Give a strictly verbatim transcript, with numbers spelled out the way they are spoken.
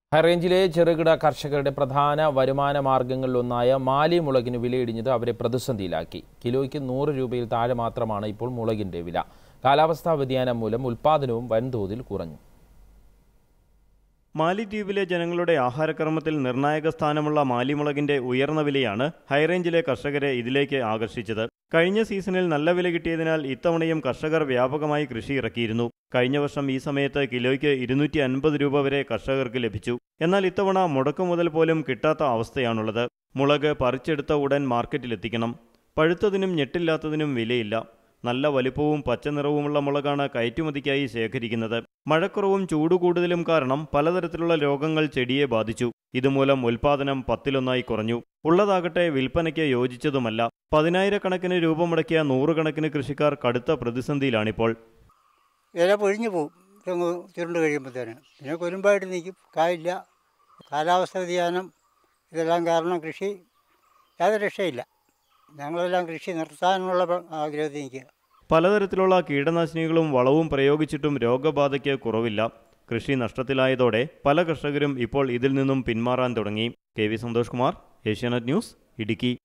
ഹൈറേഞ്ചിലെ ചെറുകിട കർഷകരുടെ പ്രധാന വരുമാന മാർഗങ്ങളിലൊന്നായ മാലി മുളകിന് വിലയിടിഞ്ഞത് അവരെ പ്രതിസന്ധിയിലാക്കി. കിലോയ്ക്ക് നൂറ് രൂപയിൽ താഴെ മാത്രമാണ് ഇപ്പോൾ മുളകിന്റെ വില. കാലാവസ്ഥാ വ്യതിയാനം മൂലം ഉൽപ്പാദനവും വൻതോതിൽ കുറഞ്ഞു. മാലിദ്വീപിലെ ജനങ്ങളുടെ ആഹാരക്രമത്തിൽ നിർണായക സ്ഥാനമുള്ള മാലിമുളകിന്റെ ഉയർന്ന വിലയാണ് ഹൈറേഞ്ചിലെ കർഷകരെ ഇതിലേക്ക് ആകർഷിച്ചത്. കഴിഞ്ഞ സീസണിൽ നല്ല വില കിട്ടിയതിനാൽ ഇത്തവണയും കർഷകർ വ്യാപകമായി കൃഷി ഇറക്കിയിരുന്നു. കഴിഞ്ഞ വർഷം ഈ സമയത്ത് കിലോയ്ക്ക് ഇരുന്നൂറ്റി അൻപത് രൂപ വരെ കർഷകർക്ക് ലഭിച്ചു. എന്നാൽ ഇത്തവണ മുടക്കുമുതൽ പോലും കിട്ടാത്ത അവസ്ഥയാണുള്ളത്. മുളക് പറിച്ചെടുത്ത ഉടൻ മാർക്കറ്റിലെത്തിക്കണം. പഴുത്തതിനും ഞെട്ടില്ലാത്തതിനും വിലയില്ല. നല്ല വലിപ്പവും പച്ചനിറവുമുള്ള മുളകാണ് കയറ്റുമതിക്കായി ശേഖരിക്കുന്നത്. മഴക്കുറവും ചൂടുകൂടുതലും കാരണം പലതരത്തിലുള്ള രോഗങ്ങൾ ചെടിയെ ബാധിച്ചു. ഇതുമൂലം ഉൽപാദനം പത്തിലൊന്നായി കുറഞ്ഞു. ഉള്ളതാകട്ടെ വിൽപ്പനയ്ക്ക് യോജിച്ചതുമല്ല. പതിനായിരക്കണക്കിന് രൂപ മുടക്കിയ നൂറുകണക്കിന് കൃഷിക്കാർ കടുത്ത പ്രതിസന്ധിയിലാണിപ്പോൾ. ഇല പൊഴിഞ്ഞു പോകും തെങ്ങ് ചുരുണ്ട് കഴിയുമ്പോഴത്തേന്. പിന്നെ കൊരുമ്പായിട്ട് നിൽക്കും, കായില്ല. കാലാവസ്ഥ വ്യതിയാനം ഇതെല്ലാം കാരണം കൃഷി യാതൊരു രക്ഷയില്ല. ഞങ്ങളെല്ലാം കൃഷി നിർത്താനുള്ള ആഗ്രഹത്തിൽ നിൽക്കുക. പലതരത്തിലുള്ള കീടനാശിനികളും വളവും പ്രയോഗിച്ചിട്ടും രോഗബാധയ്ക്ക് കുറവില്ല. കൃഷി നഷ്ടത്തിലായതോടെ പല കർഷകരും ഇപ്പോൾ ഇതിൽ നിന്നും പിന്മാറാൻ തുടങ്ങി. K V Santhosh Kumar, Asianet News, Idukki.